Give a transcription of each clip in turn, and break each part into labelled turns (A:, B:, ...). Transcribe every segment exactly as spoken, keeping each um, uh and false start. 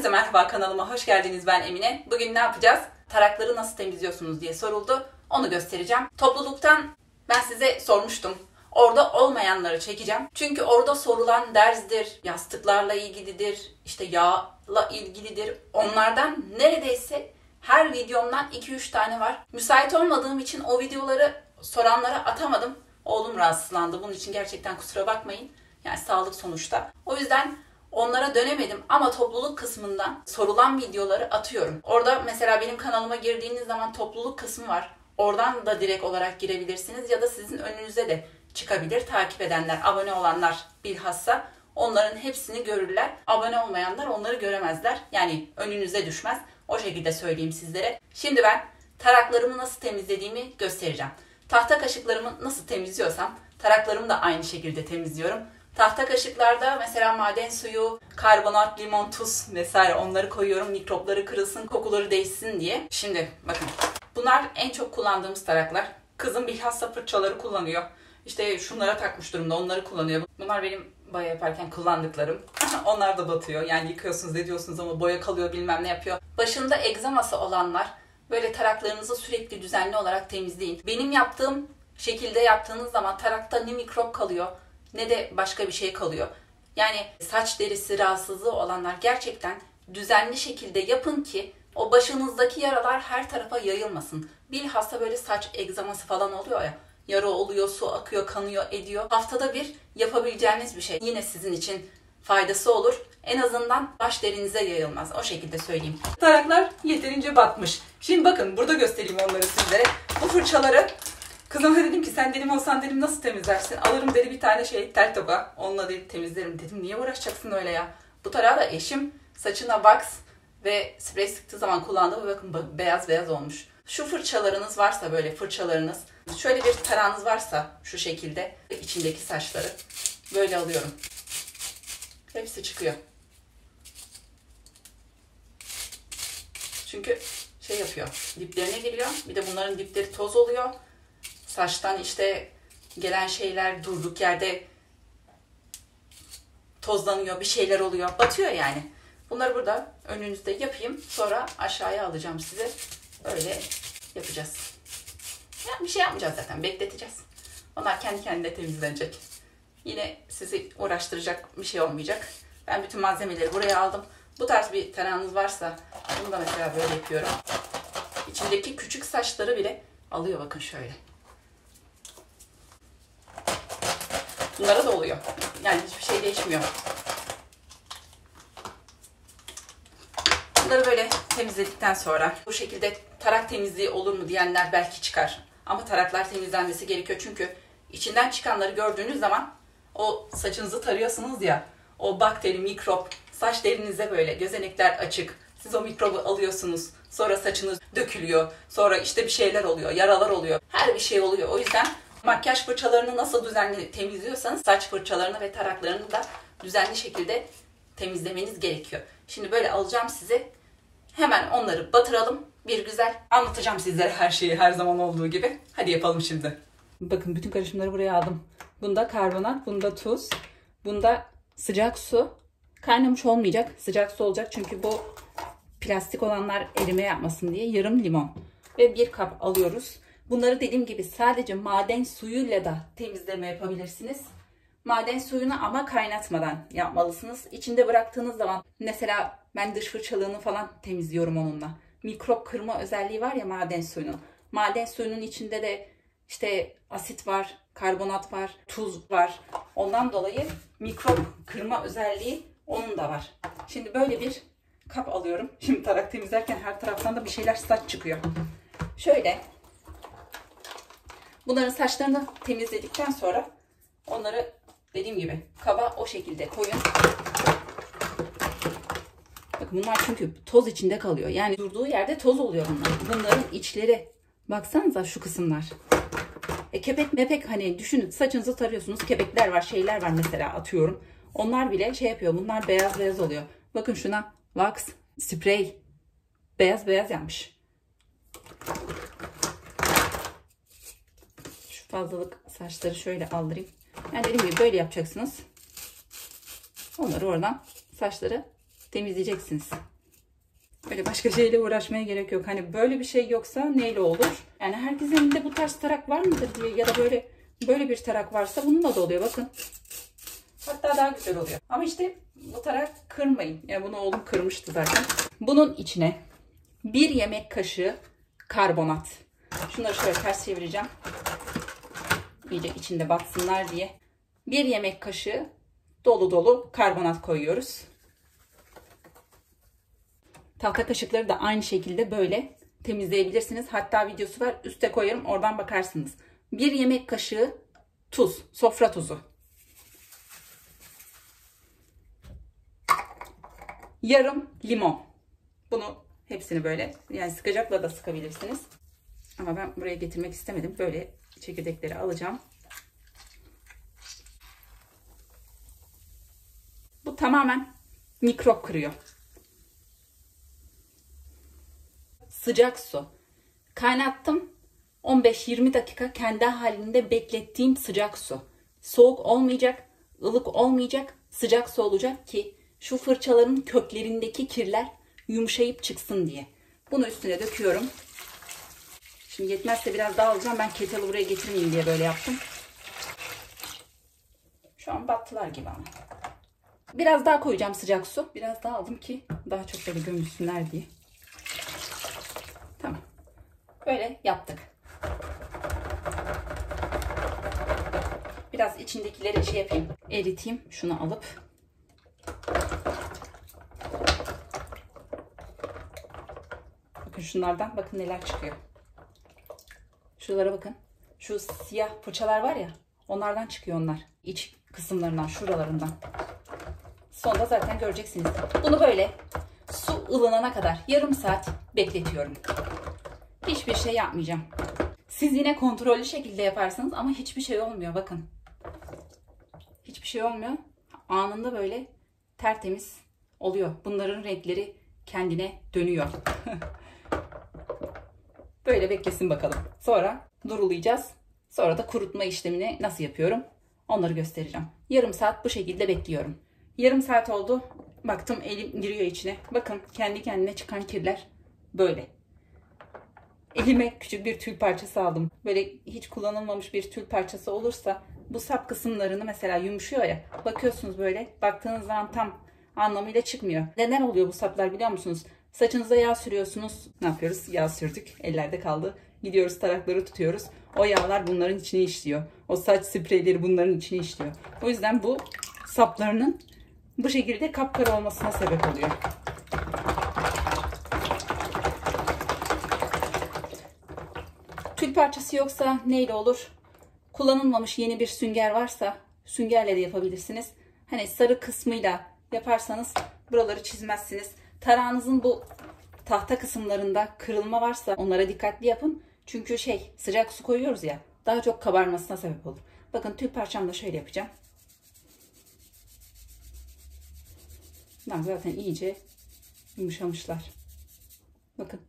A: Herkese merhaba, kanalıma hoş geldiniz. Ben Emine. Bugün ne yapacağız? Tarakları nasıl temizliyorsunuz diye soruldu. Onu göstereceğim. Topluluktan ben size sormuştum. Orada olmayanları çekeceğim. Çünkü orada sorulan derzdir, yastıklarla ilgilidir, işte yağla ilgilidir. Onlardan neredeyse her videomdan iki üç tane var. Müsait olmadığım için o videoları soranlara atamadım. Oğlum rahatsızlandı. Bunun için gerçekten kusura bakmayın. Yani sağlık sonuçta. O yüzden onlara dönemedim ama topluluk kısmından sorulan videoları atıyorum. Orada mesela benim kanalıma girdiğiniz zaman topluluk kısmı var. Oradan da direkt olarak girebilirsiniz ya da sizin önünüze de çıkabilir. Takip edenler, abone olanlar bilhassa onların hepsini görürler. Abone olmayanlar onları göremezler. Yani önünüze düşmez. O şekilde söyleyeyim sizlere. Şimdi ben taraklarımı nasıl temizlediğimi göstereceğim. Tahta kaşıklarımı nasıl temizliyorsam taraklarımı da aynı şekilde temizliyorum. Tahta kaşıklarda mesela maden suyu, karbonat, limon, tuz vesaire onları koyuyorum. Mikropları kırılsın, kokuları değişsin diye. Şimdi bakın. Bunlar en çok kullandığımız taraklar. Kızım bilhassa fırçaları kullanıyor. İşte şunlara takmış durumda, onları kullanıyor. Bunlar benim boya yaparken kullandıklarım. Onlar da batıyor. Yani yıkıyorsunuz, ediyorsunuz ama boya kalıyor, bilmem ne yapıyor. Başında egzaması olanlar böyle taraklarınızı sürekli düzenli olarak temizleyin. Benim yaptığım şekilde yaptığınız zaman tarakta ne mikrop kalıyor ne de başka bir şey kalıyor. Yani saç derisi rahatsızlığı olanlar gerçekten düzenli şekilde yapın ki o başınızdaki yaralar her tarafa yayılmasın. Bilhassa böyle saç egzaması falan oluyor ya. Yara oluyor, su akıyor, kanıyor, ediyor. Haftada bir yapabileceğiniz bir şey. Yine sizin için faydası olur. En azından baş derinize yayılmaz. O şekilde söyleyeyim. Taraklar yeterince batmış. Şimdi bakın burada göstereyim onları sizlere. Bu fırçaları kızıma dedim ki sen dedim olsan dedim nasıl temizlersin? Alırım dedi bir tane şey tel toka. Onunla dedi temizlerim dedim. Niye uğraşacaksın öyle ya? Bu tarağı da eşim saçına wax ve sprey sıktığı zaman kullandı. Bakın beyaz beyaz olmuş. Şu fırçalarınız varsa böyle fırçalarınız. Şöyle bir tarağınız varsa şu şekilde içindeki saçları böyle alıyorum. Hepsi çıkıyor. Çünkü şey yapıyor. Diplerine giriyor. Bir de bunların dipleri toz oluyor. Saçtan işte gelen şeyler durduk yerde tozlanıyor, bir şeyler oluyor. Batıyor yani. Bunları burada önünüzde yapayım. Sonra aşağıya alacağım size. Öyle yapacağız. Yani bir şey yapmayacağız zaten. Bekleteceğiz. Onlar kendi kendine temizlenecek. Yine sizi uğraştıracak bir şey olmayacak. Ben bütün malzemeleri buraya aldım. Bu tarz bir tarağınız varsa bunu da mesela böyle yapıyorum. İçindeki küçük saçları bile alıyor bakın şöyle. Bunlara da oluyor. Yani hiçbir şey değişmiyor. Bunları böyle temizledikten sonra bu şekilde tarak temizliği olur mu diyenler belki çıkar. Ama taraklar temizlenmesi gerekiyor çünkü içinden çıkanları gördüğünüz zaman o saçınızı tarıyorsunuz ya, o bakteri, mikrop, saç derinize böyle gözenekler açık. Siz o mikrobu alıyorsunuz. Sonra saçınız dökülüyor. Sonra işte bir şeyler oluyor, yaralar oluyor. Her bir şey oluyor. O yüzden makyaj fırçalarını nasıl düzenli temizliyorsanız saç fırçalarını ve taraklarını da düzenli şekilde temizlemeniz gerekiyor. Şimdi böyle alacağım size. Hemen onları batıralım. Bir güzel anlatacağım sizlere her şeyi her zaman olduğu gibi. Hadi yapalım şimdi. Bakın bütün karışımları buraya aldım. Bunda karbonat, bunda tuz, bunda sıcak su. Kaynamış olmayacak, sıcak su olacak çünkü bu plastik olanlar erime yapmasın diye yarım limon ve bir kap alıyoruz. Bunları dediğim gibi sadece maden suyuyla da temizleme yapabilirsiniz. Maden suyunu ama kaynatmadan yapmalısınız. İçinde bıraktığınız zaman mesela ben dış fırçalığını falan temizliyorum onunla. Mikrop kırma özelliği var ya maden suyunun. Maden suyunun içinde de işte asit var, karbonat var, tuz var. Ondan dolayı mikrop kırma özelliği onun da var. Şimdi böyle bir kap alıyorum. Şimdi tarak temizlerken her taraftan da bir şeyler saç çıkıyor. Şöyle. Bunların saçlarını temizledikten sonra onları dediğim gibi kaba o şekilde koyun. Bakın bunlar çünkü toz içinde kalıyor. Yani durduğu yerde toz oluyor bunlar. Bunların içleri. Baksanıza şu kısımlar. E, kepek mepek hani düşünün saçınızı tarıyorsunuz. Kepekler var, şeyler var mesela atıyorum. Onlar bile şey yapıyor. Bunlar beyaz beyaz oluyor. Bakın şuna wax, sprey. Beyaz beyaz yapmış. Şu fazlalık saçları şöyle aldırayım. Yani dediğim gibi böyle yapacaksınız. Onları oradan saçları temizleyeceksiniz. Böyle başka şeyle uğraşmaya gerek yok. Hani böyle bir şey yoksa neyle olur? Yani herkesin elinde bu tarz tarak var mıdır diye, ya da böyle böyle bir tarak varsa bununla da oluyor bakın. Hatta daha güzel oluyor. Ama işte bu tarak kırmayın. Yani bunu oğlum kırmıştı zaten. Bunun içine bir yemek kaşığı karbonat. Şunları şöyle ters çevireceğim. İyice içinde batsınlar diye. Bir yemek kaşığı dolu dolu karbonat koyuyoruz. Tahta kaşıkları da aynı şekilde böyle temizleyebilirsiniz. Hatta videosu var, üste koyarım, oradan bakarsınız. Bir yemek kaşığı tuz, sofra tuzu. Yarım limon. Bunu hepsini böyle, yani sıkacakla da sıkabilirsiniz. Ama ben buraya getirmek istemedim. Böyle çekirdekleri alacağım. Bu tamamen mikrop kırıyor. Sıcak su. Kaynattım. on beş yirmi dakika kendi halinde beklettiğim sıcak su. Soğuk olmayacak, ılık olmayacak, sıcak su olacak ki şu fırçaların köklerindeki kirler yumuşayıp çıksın diye. Bunu üstüne döküyorum. Şimdi yetmezse biraz daha alacağım. Ben kettle'ı buraya getirmeyeyim diye böyle yaptım. Şu an battılar gibi ama. Biraz daha koyacağım sıcak su. Biraz daha aldım ki daha çok böyle gömülsünler diye. Tamam. Böyle yaptık. Biraz içindekileri şey yapayım. Eriteyim. Şunu alıp. Bakın şunlardan bakın neler çıkıyor. Şuralara bakın. Şu siyah fırçalar var ya. Onlardan çıkıyor onlar. İç kısımlarından, şuralarından. Sonunda zaten göreceksiniz. Bunu böyle su ılınana kadar yarım saat bekletiyorum. Hiçbir şey yapmayacağım. Siz yine kontrollü şekilde yaparsınız ama hiçbir şey olmuyor. Bakın. Hiçbir şey olmuyor. Anında böyle tertemiz oluyor. Bunların renkleri kendine dönüyor. Böyle beklesin bakalım. Sonra durulayacağız. Sonra da kurutma işlemini nasıl yapıyorum onları göstereceğim. Yarım saat bu şekilde bekliyorum. Yarım saat oldu. Baktım elim giriyor içine. Bakın kendi kendine çıkan kirler böyle. Elime küçük bir tül parçası aldım. Böyle hiç kullanılmamış bir tül parçası olursa bu sap kısımlarını mesela yumuşuyor ya. Bakıyorsunuz böyle. Baktığınız zaman tam anlamıyla çıkmıyor. Neden oluyor bu saplar biliyor musunuz? Saçınıza yağ sürüyorsunuz. Ne yapıyoruz? Yağ sürdük. Ellerde kaldı. Gidiyoruz tarakları tutuyoruz. O yağlar bunların içine işliyor. O saç spreyleri bunların içine işliyor. O yüzden bu saplarının bu şekilde kapkara olmasına sebep oluyor. Tül parçası yoksa neyle olur? Kullanılmamış yeni bir sünger varsa süngerle de yapabilirsiniz. Hani sarı kısmıyla yaparsanız buraları çizmezsiniz. Tarağınızın bu tahta kısımlarında kırılma varsa onlara dikkatli yapın. Çünkü şey sıcak su koyuyoruz ya, daha çok kabarmasına sebep olur. Bakın tül parçamda şöyle yapacağım. Bunlar zaten iyice yumuşamışlar. Bakın.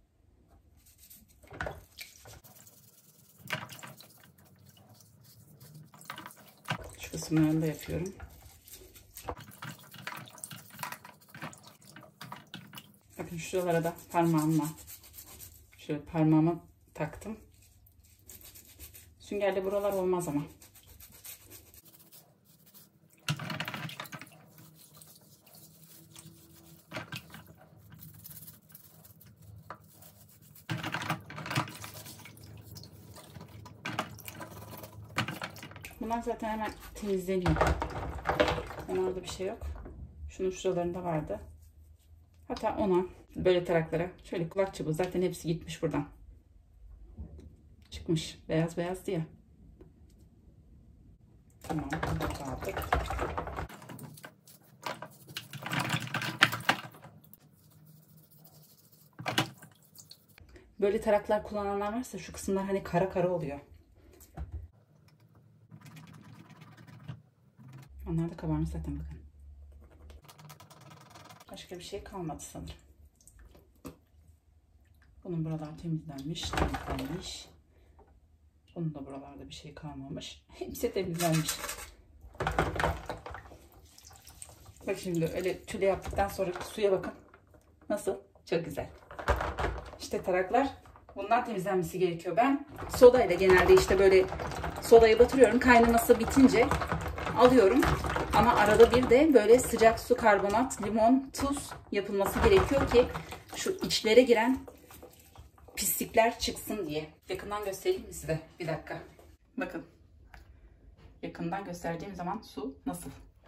A: Şu kısımlarını da yapıyorum. Bakın şuralara da parmağımla şöyle parmağımı taktım. Süngerle buralar olmaz ama. Bunlar zaten hemen temizleniyor. Onlarda bir şey yok. Şunun şuralarında vardı. Hatta ona böyle taraklara şöyle kulak çubuğu zaten hepsi gitmiş buradan. Çıkmış. Beyaz beyazdı ya. Tamam. Bunu da aldık. Böyle taraklar kullananlar varsa şu kısımlar hani kara kara oluyor. Onlar da kabarmış zaten bakın. Başka bir şey kalmadı sanırım. Bunun buralar temizlenmiş, temizlenmiş. Bunun da buralarda bir şey kalmamış. Hepsi temizlenmiş. Bak şimdi öyle tüle yaptıktan sonra suya bakın. Nasıl? Çok güzel. İşte taraklar bundan temizlenmesi gerekiyor. Ben sodayla genelde işte böyle sodayı batırıyorum. Kaynaması bitince alıyorum. Ama arada bir de böyle sıcak su, karbonat, limon, tuz yapılması gerekiyor ki şu içlere giren pislikler çıksın diye. Yakından göstereyim mi size? Bir dakika. Bakın. Yakından gösterdiğim zaman su nasıl?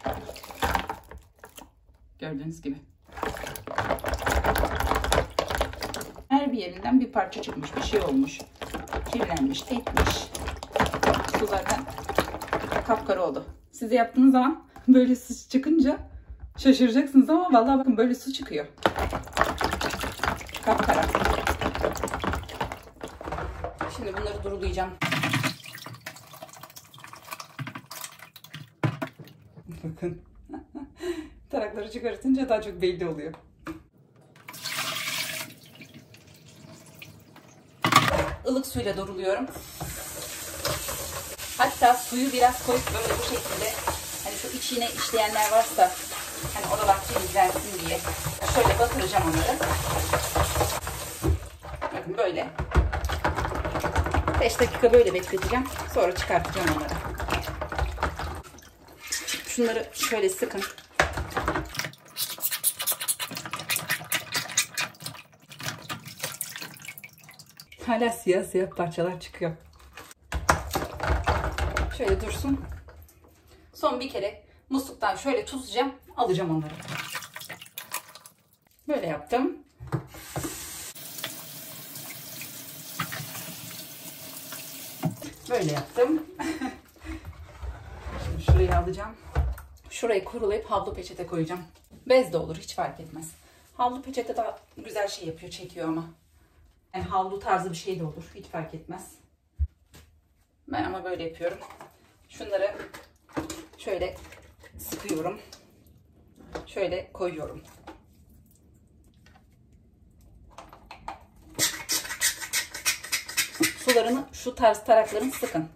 A: Gördüğünüz gibi. Her bir yerinden bir parça çıkmış, bir şey olmuş. Kirlenmiş, etmiş. Su zaten kapkara oldu. Siz de yaptığınız zaman böyle su çıkınca şaşıracaksınız ama vallahi bakın böyle su çıkıyor. Kapkara. Şimdi bunları durulayacağım. Bakın. Tarakları çıkartınca daha çok belli oluyor. Ilık suyla duruluyorum. Hatta suyu biraz koyup böyle bu şekilde hani şu içine işleyenler varsa hani oralar temizlensin diye şöyle batıracağım onları. Bakın böyle. beş dakika böyle bekleteceğim. Sonra çıkartacağım onları. Şunları şöyle sıkın. Hala siyah siyah parçalar çıkıyor. Şöyle dursun. Son bir kere musluktan şöyle tutacağım. Alacağım onları. Böyle yaptım. Böyle yaptım. Şimdi şurayı alacağım. Şurayı kurulayıp havlu peçete koyacağım. Bez de olur, hiç fark etmez. Havlu peçete daha güzel şey yapıyor, çekiyor ama. Yani havlu tarzı bir şey de olur, hiç fark etmez. Ben ama böyle yapıyorum. Şunları şöyle sıkıyorum. Şöyle koyuyorum. Sularını şu tarz tarakların sıkın.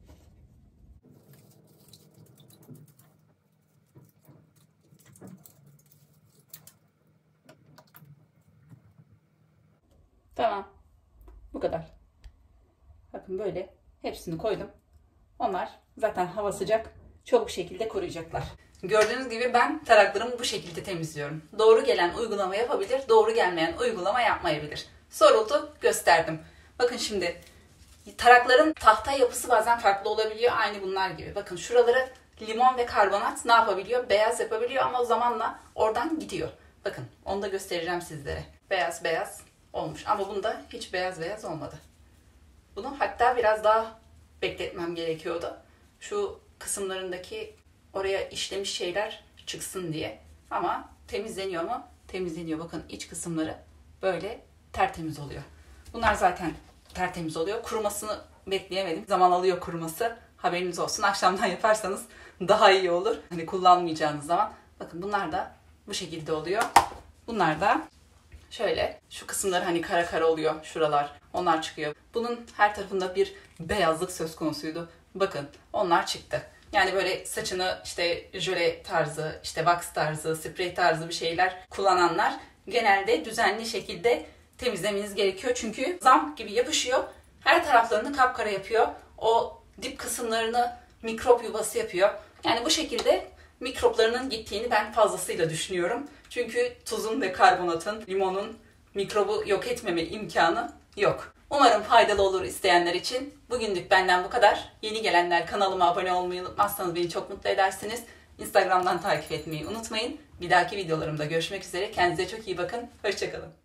A: Tamam. Bu kadar. Bakın böyle hepsini koydum. Onlar zaten hava sıcak. Çabuk şekilde koruyacaklar. Gördüğünüz gibi ben taraklarımı bu şekilde temizliyorum. Doğru gelen uygulama yapabilir, doğru gelmeyen uygulama yapmayabilir. Soruldu, gösterdim. Bakın şimdi tarakların tahta yapısı bazen farklı olabiliyor. Aynı bunlar gibi. Bakın şuraları limon ve karbonat ne yapabiliyor? Beyaz yapabiliyor ama zamanla oradan gidiyor. Bakın onu da göstereceğim sizlere. Beyaz beyaz olmuş ama bunda hiç beyaz beyaz olmadı. Bunu hatta biraz daha bekletmem gerekiyordu. Şu kısımlarındaki oraya işlemiş şeyler çıksın diye. Ama temizleniyor mu? Temizleniyor. Bakın iç kısımları böyle tertemiz oluyor. Bunlar zaten tertemiz oluyor. Kurumasını bekleyemedim. Zaman alıyor kuruması. Haberiniz olsun. Akşamdan yaparsanız daha iyi olur. Hani kullanmayacağınız zaman. Bakın bunlar da bu şekilde oluyor. Bunlar da şöyle şu kısımları hani kara kara oluyor. Şuralar. Onlar çıkıyor. Bunun her tarafında bir beyazlık söz konusuydu. Bakın onlar çıktı. Yani böyle saçını işte jöle tarzı, işte wax tarzı, sprey tarzı bir şeyler kullananlar genelde düzenli şekilde temizlemeniz gerekiyor. Çünkü zamk gibi yapışıyor. Her taraflarını kapkara yapıyor. O dip kısımlarını mikrop yuvası yapıyor. Yani bu şekilde mikroplarının gittiğini ben fazlasıyla düşünüyorum. Çünkü tuzun ve karbonatın, limonun mikrobu yok etmeme imkanı yok. Umarım faydalı olur isteyenler için. Bugünlük benden bu kadar. Yeni gelenler kanalıma abone olmayı unutmazsanız beni çok mutlu edersiniz. Instagram'dan takip etmeyi unutmayın. Bir dahaki videolarımda görüşmek üzere. Kendinize çok iyi bakın. Hoşça kalın.